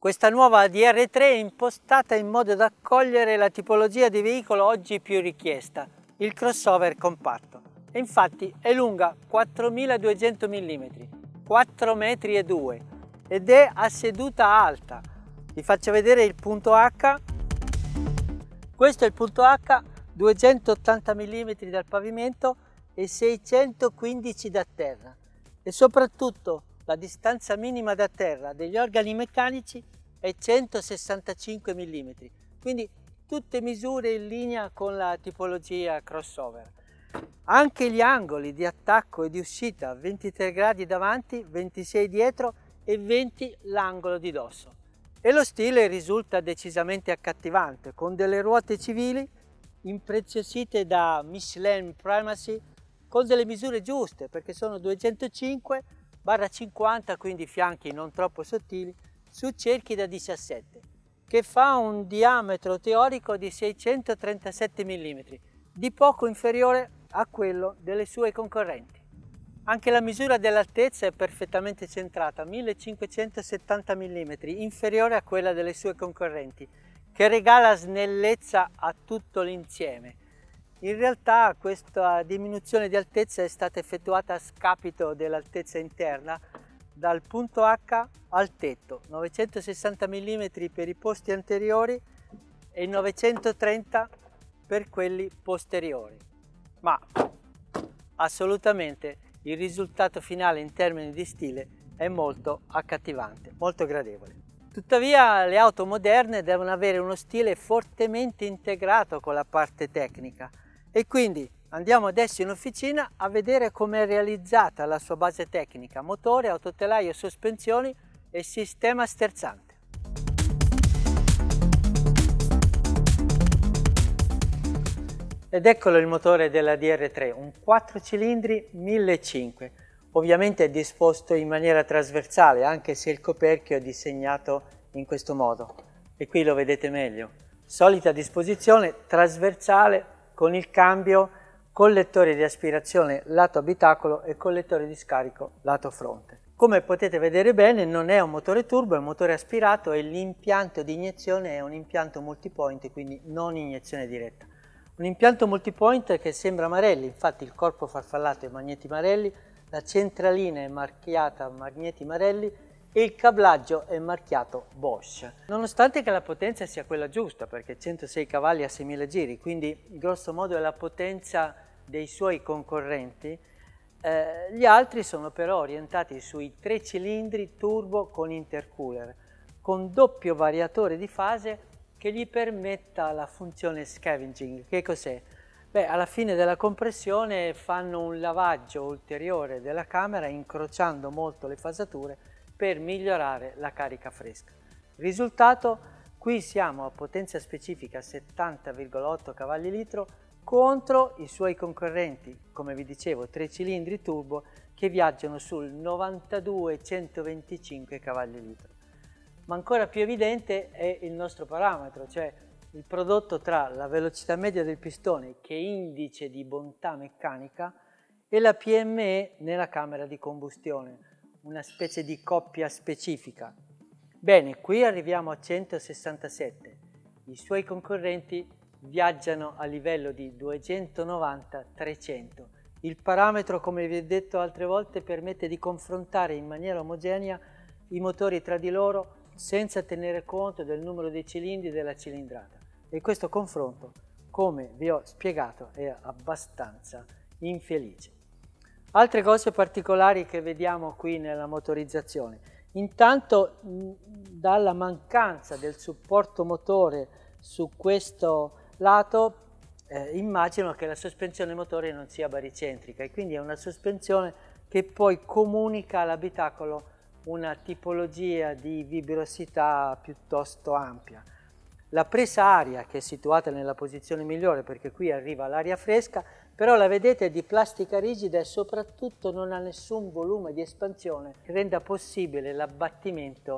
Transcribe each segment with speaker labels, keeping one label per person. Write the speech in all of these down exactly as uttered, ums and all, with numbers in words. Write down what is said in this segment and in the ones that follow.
Speaker 1: Questa nuova D R tre è impostata in modo da accogliere la tipologia di veicolo oggi più richiesta, il crossover compatto. E infatti è lunga quattromiladuecento millimetri, quattro metri e due ed è a seduta alta. Vi faccio vedere il punto H. Questo è il punto H, duecentottanta millimetri dal pavimento e seicentoquindici da terra. E soprattutto la distanza minima da terra degli organi meccanici è centosessantacinque millimetri, quindi tutte misure in linea con la tipologia crossover. Anche gli angoli di attacco e di uscita, ventitré gradi davanti, ventisei dietro e venti l'angolo di dosso. E lo stile risulta decisamente accattivante, con delle ruote civili impreziosite da Michelin Primacy, con delle misure giuste, perché sono duecentocinque barra cinquanta, quindi fianchi non troppo sottili, su cerchi da diciassette, che fa un diametro teorico di seicentotrentasette millimetri, di poco inferiore a quello delle sue concorrenti. Anche la misura dell'altezza è perfettamente centrata, millecinquecentosettanta millimetri, inferiore a quella delle sue concorrenti, che regala snellezza a tutto l'insieme. In realtà questa diminuzione di altezza è stata effettuata a scapito dell'altezza interna dal punto H al tetto, novecentosessanta millimetri per i posti anteriori e novecentotrenta per quelli posteriori. Ma assolutamente il risultato finale in termini di stile è molto accattivante, molto gradevole. Tuttavia le auto moderne devono avere uno stile fortemente integrato con la parte tecnica. E quindi andiamo adesso in officina a vedere come è realizzata la sua base tecnica, motore, autotelaio, sospensioni e sistema sterzante. Ed eccolo il motore della D R tre, un quattro cilindri millecinquecento. Ovviamente è disposto in maniera trasversale, anche se il coperchio è disegnato in questo modo. E qui lo vedete meglio. Solita disposizione trasversale, con il cambio collettore di aspirazione lato abitacolo e collettore di scarico lato fronte. Come potete vedere bene non è un motore turbo, è un motore aspirato e l'impianto di iniezione è un impianto multipoint, quindi non iniezione diretta. Un impianto multipoint che sembra Marelli, infatti il corpo farfallato è Magneti Marelli, la centralina è marchiata Magneti Marelli e il cablaggio è marchiato Bosch. Nonostante che la potenza sia quella giusta, perché centosei cavalli a seimila giri, quindi grosso modo è la potenza dei suoi concorrenti, eh, gli altri sono però orientati sui tre cilindri turbo con intercooler, con doppio variatore di fase che gli permetta la funzione scavenging. Che cos'è? Beh, alla fine della compressione fanno un lavaggio ulteriore della camera incrociando molto le fasature per migliorare la carica fresca. Risultato, qui siamo a potenza specifica settanta virgola otto cavalli litro contro i suoi concorrenti, come vi dicevo, tre cilindri turbo che viaggiano sul novantadue centoventicinque cavalli litro. Ma ancora più evidente è il nostro parametro, cioè il prodotto tra la velocità media del pistone, che è indice di bontà meccanica, e la P M E nella camera di combustione, una specie di coppia specifica. Bene, qui arriviamo a centosessantasette. I suoi concorrenti viaggiano a livello di duecentonovanta trecento. Il parametro, come vi ho detto altre volte, permette di confrontare in maniera omogenea i motori tra di loro senza tenere conto del numero dei cilindri e della cilindrata. E questo confronto, come vi ho spiegato, è abbastanza infelice. Altre cose particolari che vediamo qui nella motorizzazione. Intanto, dalla mancanza del supporto motore su questo lato, eh, immagino che la sospensione motore non sia baricentrica e quindi è una sospensione che poi comunica all'abitacolo una tipologia di vibrosità piuttosto ampia. La presa aria, che è situata nella posizione migliore perché qui arriva l'aria fresca, però la vedete è di plastica rigida e soprattutto non ha nessun volume di espansione che renda possibile l'abbattimento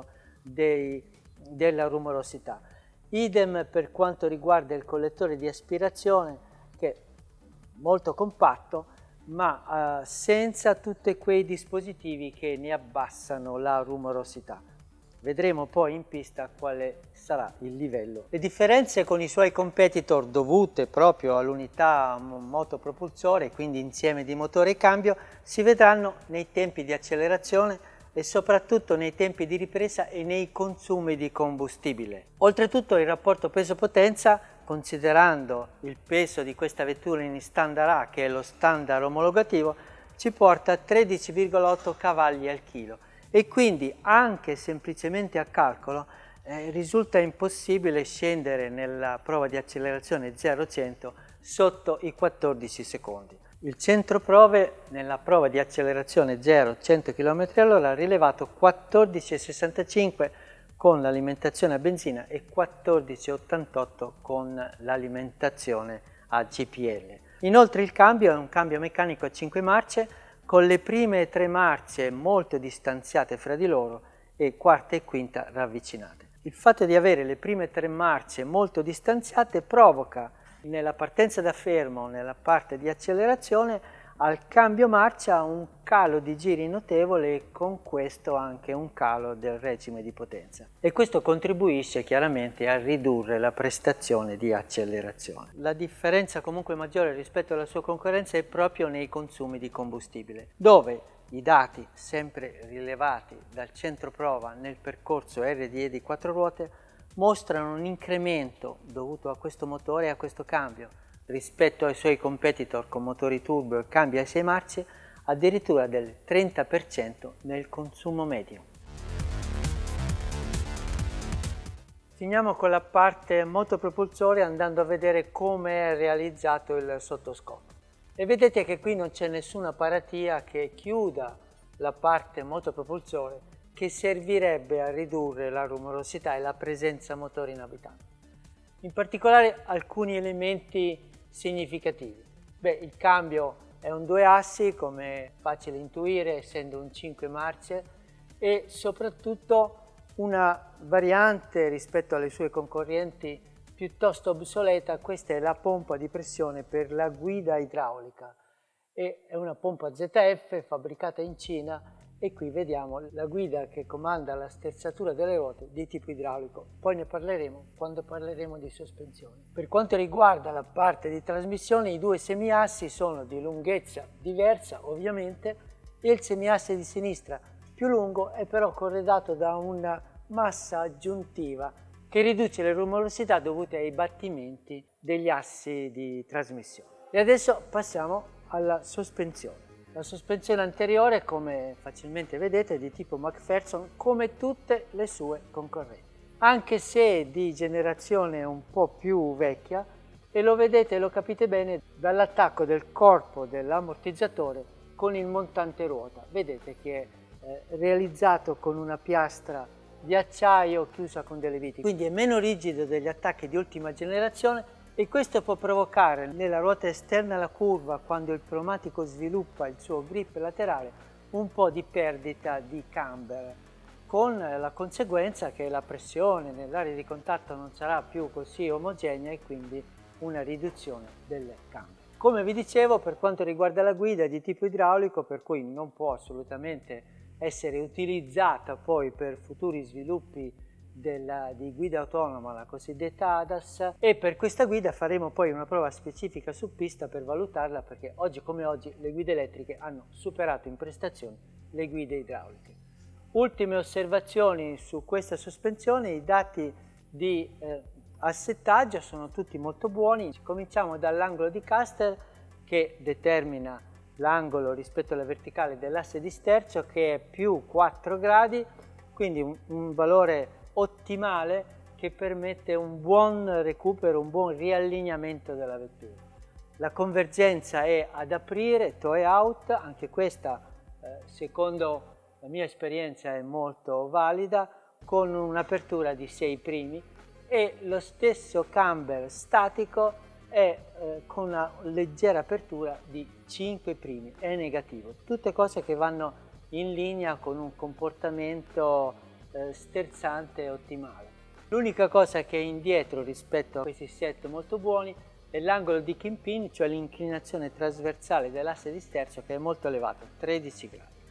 Speaker 1: della rumorosità. Idem per quanto riguarda il collettore di aspirazione, che è molto compatto, ma eh, senza tutti quei dispositivi che ne abbassano la rumorosità. Vedremo poi in pista quale sarà il livello. Le differenze con i suoi competitor dovute proprio all'unità motopropulsore, quindi insieme di motore e cambio, si vedranno nei tempi di accelerazione e soprattutto nei tempi di ripresa e nei consumi di combustibile. Oltretutto il rapporto peso-potenza, considerando il peso di questa vettura in standard A, che è lo standard omologativo, ci porta a tredici virgola otto cavalli al chilo. E quindi anche semplicemente a calcolo eh, risulta impossibile scendere nella prova di accelerazione zero a cento sotto i quattordici secondi. Il centro prove nella prova di accelerazione zero a cento chilometri all'ora ha rilevato quattordici virgola sessantacinque con l'alimentazione a benzina e quattordici virgola ottantotto con l'alimentazione a G P L. Inoltre il cambio è un cambio meccanico a cinque marce, con le prime tre marce molto distanziate fra di loro e quarta e quinta ravvicinate. Il fatto di avere le prime tre marce molto distanziate provoca nella partenza da fermo, nella parte di accelerazione, al cambio marcia un calo di giri notevole e con questo anche un calo del regime di potenza. E questo contribuisce chiaramente a ridurre la prestazione di accelerazione. La differenza comunque maggiore rispetto alla sua concorrenza è proprio nei consumi di combustibile, dove i dati sempre rilevati dal centro prova nel percorso R D E di quattro ruote mostrano un incremento dovuto a questo motore e a questo cambio rispetto ai suoi competitor con motori turbo e cambi a sei marce addirittura del trenta per cento nel consumo medio. Finiamo con la parte motopropulsore andando a vedere come è realizzato il sottoscopo. E vedete che qui non c'è nessuna paratia che chiuda la parte motopropulsore che servirebbe a ridurre la rumorosità e la presenza motore in abitante. In particolare alcuni elementi significativi. Beh, il cambio è un due assi, come è facile intuire, essendo un cinque marce, e soprattutto una variante rispetto alle sue concorrenti piuttosto obsoleta. Questa è la pompa di pressione per la guida idraulica. E è una pompa Z F fabbricata in Cina e qui vediamo la guida che comanda la sterzatura delle ruote di tipo idraulico. Poi ne parleremo quando parleremo di sospensione. Per quanto riguarda la parte di trasmissione, i due semiassi sono di lunghezza diversa ovviamente e il semiasse di sinistra più lungo è però corredato da una massa aggiuntiva che riduce le rumorosità dovute ai battimenti degli assi di trasmissione. E adesso passiamo alla sospensione. La sospensione anteriore, come facilmente vedete, è di tipo McPherson come tutte le sue concorrenti, anche se di generazione un po' più vecchia, e lo vedete e lo capite bene dall'attacco del corpo dell'ammortizzatore con il montante ruota. Vedete che è eh, realizzato con una piastra di acciaio chiusa con delle viti, quindi è meno rigido degli attacchi di ultima generazione. E questo può provocare nella ruota esterna alla curva, quando il pneumatico sviluppa il suo grip laterale, un po' di perdita di camber, con la conseguenza che la pressione nell'area di contatto non sarà più così omogenea e quindi una riduzione del camber. Come vi dicevo, per quanto riguarda la guida è di tipo idraulico, per cui non può assolutamente essere utilizzata poi per futuri sviluppi Della, di guida autonoma, la cosiddetta A D A S, e per questa guida faremo poi una prova specifica su pista per valutarla, perché oggi come oggi le guide elettriche hanno superato in prestazione le guide idrauliche. Ultime osservazioni su questa sospensione: i dati di eh, assettaggio sono tutti molto buoni. Cominciamo dall'angolo di caster che determina l'angolo rispetto alla verticale dell'asse di sterzo, che è più quattro gradi, quindi un, un valore ottimale che permette un buon recupero, un buon riallineamento della vettura. La convergenza è ad aprire, toe out, anche questa eh, secondo la mia esperienza è molto valida, con un'apertura di sei primi, e lo stesso camber statico è eh, con una leggera apertura di cinque primi, è negativo. Tutte cose che vanno in linea con un comportamento sterzante e ottimale. L'unica cosa che è indietro rispetto a questi set molto buoni è l'angolo di kingpin, cioè l'inclinazione trasversale dell'asse di sterzo, che è molto elevato, tredici gradi.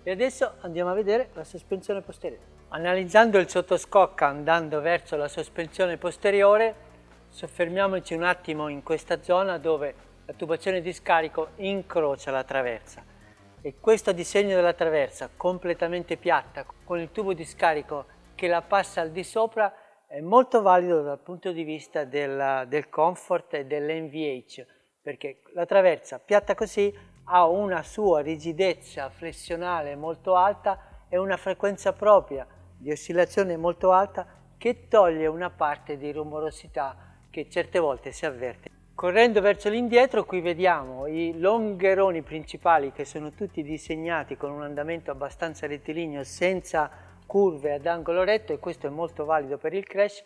Speaker 1: E adesso andiamo a vedere la sospensione posteriore. Analizzando il sottoscocca andando verso la sospensione posteriore, soffermiamoci un attimo in questa zona dove la tubazione di scarico incrocia la traversa. E questo disegno della traversa completamente piatta, con il tubo di scarico che la passa al di sopra, è molto valido dal punto di vista della, del comfort e dell'N V H, perché la traversa piatta così ha una sua rigidezza flessionale molto alta e una frequenza propria di oscillazione molto alta che toglie una parte di rumorosità che certe volte si avverte. Correndo verso l'indietro, qui vediamo i longheroni principali che sono tutti disegnati con un andamento abbastanza rettilineo senza curve ad angolo retto, e questo è molto valido per il crash,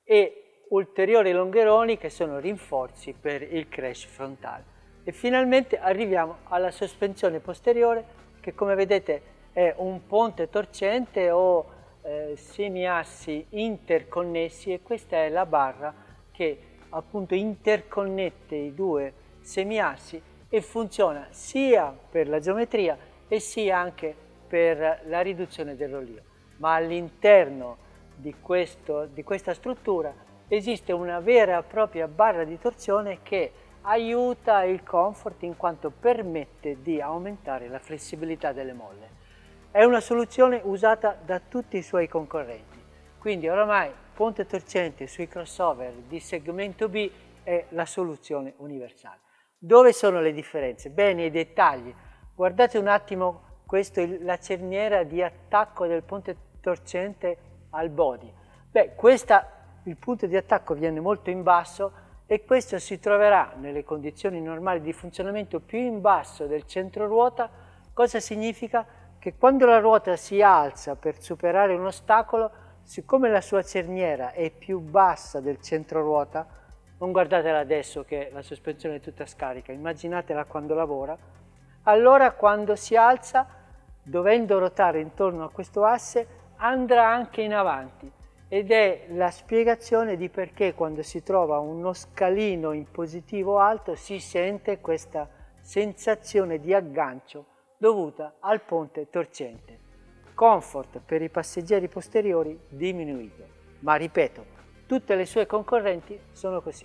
Speaker 1: e ulteriori longheroni che sono rinforzi per il crash frontale. E finalmente arriviamo alla sospensione posteriore che, come vedete, è un ponte torcente o eh, semiassi interconnessi, e questa è la barra che appunto interconnette i due semiassi e funziona sia per la geometria e sia anche per la riduzione del rollio. Ma all'interno di, questo, di questa struttura esiste una vera e propria barra di torsione che aiuta il comfort in quanto permette di aumentare la flessibilità delle molle. È una soluzione usata da tutti i suoi concorrenti, quindi oramai ponte torcente sui crossover di segmento B è la soluzione universale. Dove sono le differenze? Beh, nei dettagli. Guardate un attimo, questa è la cerniera di attacco del ponte torcente al body. Beh, questa, il punto di attacco viene molto in basso, e questo si troverà nelle condizioni normali di funzionamento più in basso del centro ruota. Cosa significa? Che quando la ruota si alza per superare un ostacolo, siccome la sua cerniera è più bassa del centro ruota, non guardatela adesso che la sospensione è tutta scarica, immaginatela quando lavora, allora quando si alza, dovendo ruotare intorno a questo asse, andrà anche in avanti. Ed è la spiegazione di perché quando si trova uno scalino in positivo alto si sente questa sensazione di aggancio dovuta al ponte torcente. Comfort per i passeggeri posteriori diminuito, ma ripeto, tutte le sue concorrenti sono così.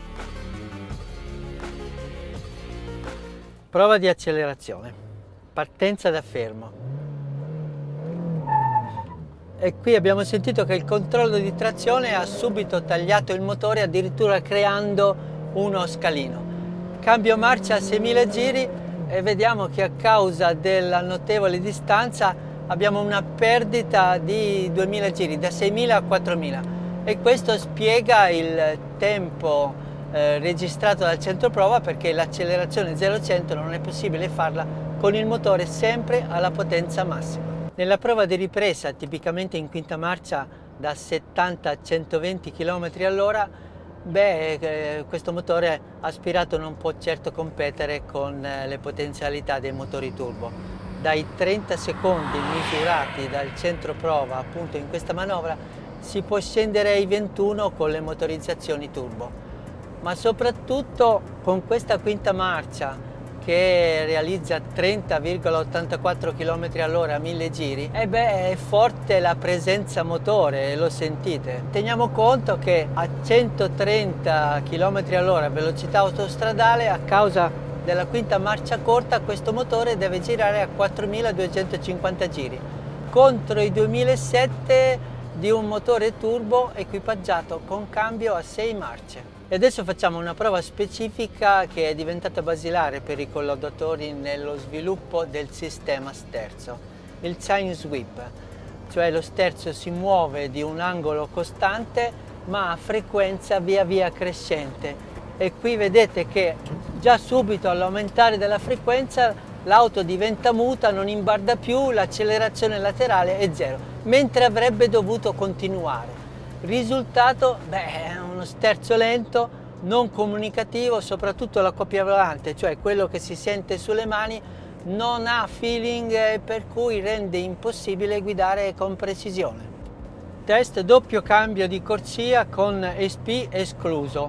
Speaker 1: Prova di accelerazione. Partenza da fermo. E qui abbiamo sentito che il controllo di trazione ha subito tagliato il motore, addirittura creando uno scalino. Cambio marcia a seimila giri e vediamo che a causa della notevole distanza abbiamo una perdita di duemila giri, da seimila a quattromila, e questo spiega il tempo eh, registrato dal centro prova, perché l'accelerazione zero a cento non è possibile farla con il motore sempre alla potenza massima. Nella prova di ripresa, tipicamente in quinta marcia da settanta a centoventi chilometri all'ora, beh, eh, questo motore aspirato non può certo competere con eh, le potenzialità dei motori turbo. Dai trenta secondi misurati dal centro prova appunto in questa manovra si può scendere ai ventuno con le motorizzazioni turbo, ma soprattutto con questa quinta marcia che realizza trenta virgola ottantaquattro chilometri all'ora a mille giri, e beh, è forte la presenza motore, lo sentite. Teniamo conto che a centotrenta chilometri all'ora velocità autostradale, a causa della quinta marcia corta, questo motore deve girare a quattromiladuecentocinquanta giri, contro i duemilasette di un motore turbo equipaggiato con cambio a sei marce. E adesso facciamo una prova specifica che è diventata basilare per i collaudatori nello sviluppo del sistema sterzo, il chain sweep, cioè lo sterzo si muove di un angolo costante ma a frequenza via via crescente, e qui vedete che già subito all'aumentare della frequenza l'auto diventa muta, non imbarda più, l'accelerazione laterale è zero, mentre avrebbe dovuto continuare. Risultato, beh, è uno sterzo lento, non comunicativo, soprattutto la coppia volante, cioè quello che si sente sulle mani, non ha feeling, per cui rende impossibile guidare con precisione. Test doppio cambio di corsia con E S P escluso.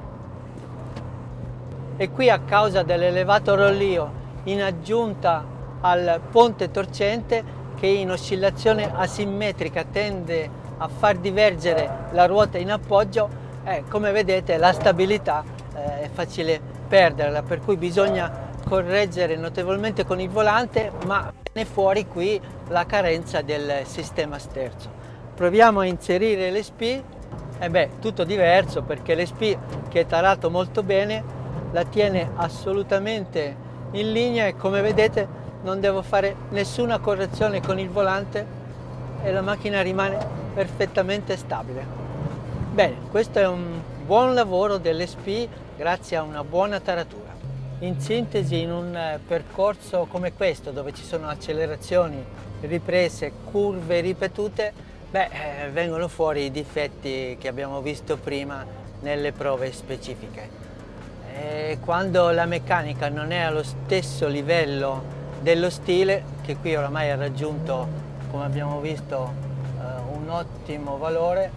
Speaker 1: E qui, a causa dell'elevato rollio in aggiunta al ponte torcente, che in oscillazione asimmetrica tende a far divergere la ruota in appoggio, eh, come vedete la stabilità eh, è facile perderla, per cui bisogna correggere notevolmente con il volante, ma viene fuori qui la carenza del sistema sterzo. Proviamo a inserire l'E S P, e beh, tutto diverso, perché l'E S P, che è tarato molto bene, la tiene assolutamente in linea e come vedete non devo fare nessuna correzione con il volante e la macchina rimane perfettamente stabile. Bene, questo è un buon lavoro dell'E S P grazie a una buona taratura. In sintesi, in un percorso come questo, dove ci sono accelerazioni, riprese, curve ripetute, beh, eh, vengono fuori i difetti che abbiamo visto prima nelle prove specifiche. E quando la meccanica non è allo stesso livello dello stile, che qui oramai ha raggiunto, come abbiamo visto, eh, un ottimo valore,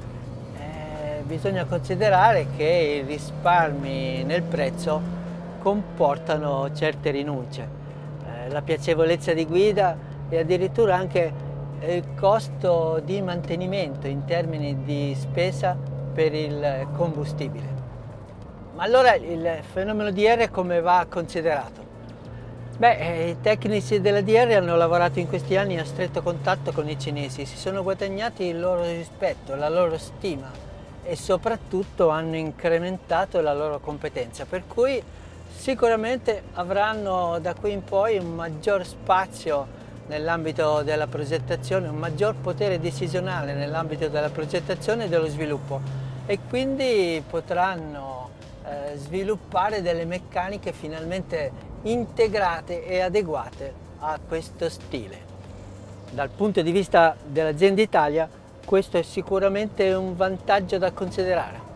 Speaker 1: eh, bisogna considerare che i risparmi nel prezzo comportano certe rinunce, eh, la piacevolezza di guida e addirittura anche il costo di mantenimento in termini di spesa per il combustibile. Ma allora il fenomeno D R come va considerato? Beh, i tecnici della D R hanno lavorato in questi anni a stretto contatto con i cinesi, si sono guadagnati il loro rispetto, la loro stima e soprattutto hanno incrementato la loro competenza, per cui sicuramente avranno da qui in poi un maggior spazio nell'ambito della progettazione, un maggior potere decisionale nell'ambito della progettazione e dello sviluppo e quindi potranno eh, sviluppare delle meccaniche finalmente integrate e adeguate a questo stile. Dal punto di vista dell'azienda Italia questo è sicuramente un vantaggio da considerare.